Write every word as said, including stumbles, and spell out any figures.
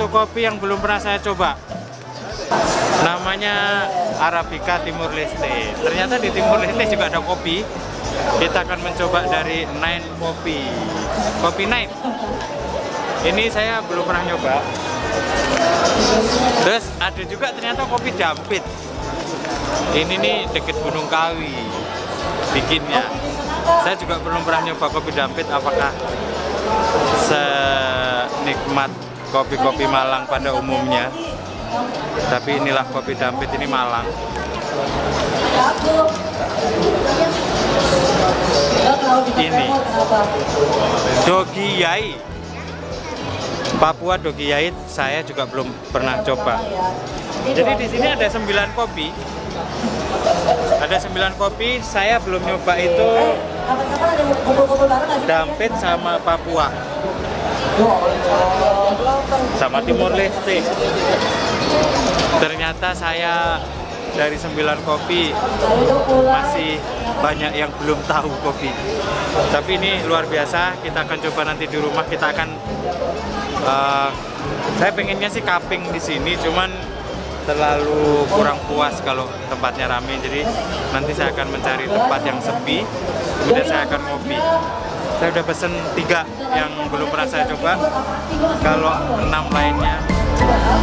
satu kopi yang belum pernah saya coba. Namanya Arabica Timur Leste. Ternyata di Timur Leste juga ada kopi. Kita akan mencoba dari Nine Kopi. Kopi Nine. Ini saya belum pernah nyoba. Terus ada juga ternyata kopi Dampit. Ini nih deket Gunung Kawi bikinnya. Saya juga belum pernah nyoba kopi Dampit. Apakah senikmat kopi-kopi Malang pada umumnya? Tapi inilah kopi Dampit, ini Malang. Ini Dogi Yai, Papua Dogi Yai, saya juga belum pernah coba. Jadi di sini ada sembilan kopi. Ada sembilan kopi, saya belum nyoba itu Dampit sama Papua. Sama Timur Leste. Ternyata saya dari sembilan kopi masih banyak yang belum tahu kopi. Tapi ini luar biasa, kita akan coba nanti di rumah. Kita akan uh, saya pengennya sih cupping di sini, cuman terlalu kurang puas kalau tempatnya rame. Jadi nanti saya akan mencari tempat yang sepi, kemudian saya akan ngopi. Saya udah pesen tiga yang belum pernah saya coba. Kalau enam lainnya